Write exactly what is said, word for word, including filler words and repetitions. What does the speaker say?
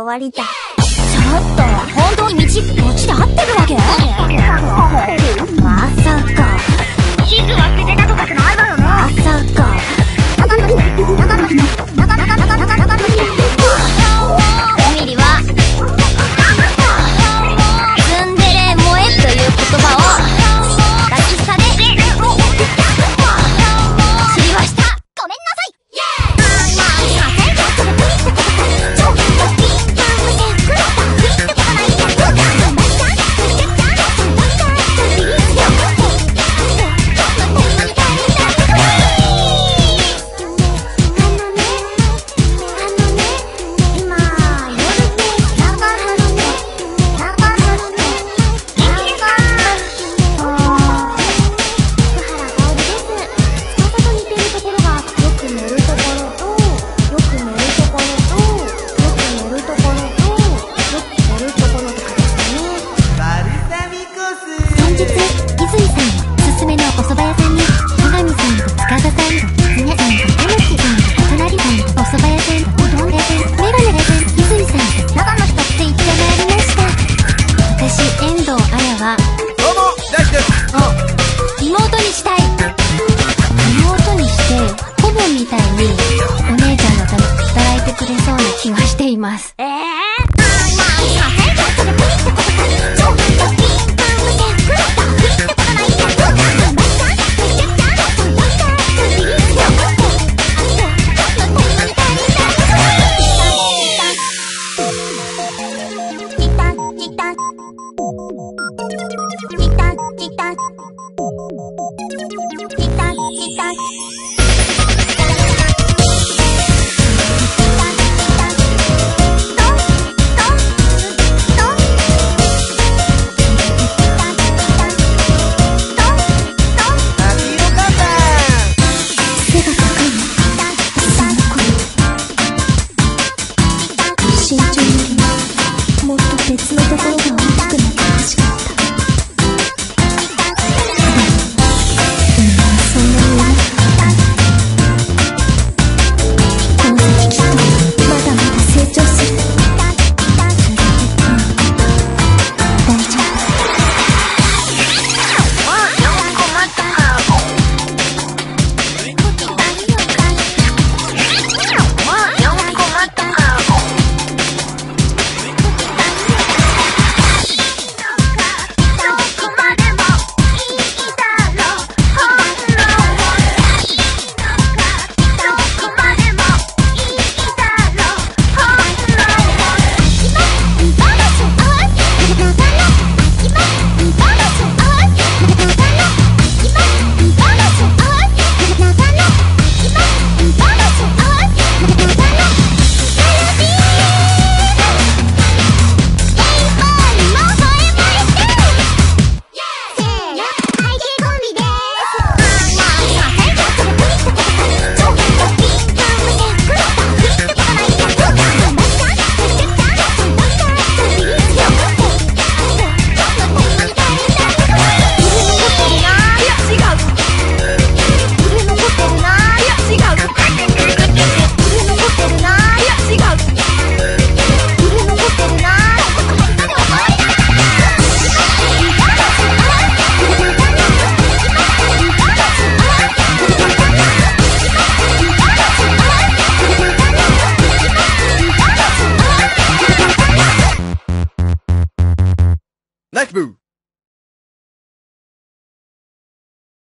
終わりだ。 ちょっと本当に道こっちで合ってるわけ？ まさか地図は捨てたとかじゃないわよね。 まさか中の人中の人中中中中中の人エミリはツンデレ萌えという言葉を抱きされ知りました。ごめんなさい。妹にしたい。妹にしてコボみたいにお姉ちゃんのために働いてくれそうな気がしています。えー別のところが大きくなってほしかった。今はそんなにうまくこの先きっとまだまだ成長する。大丈夫。 Let's move!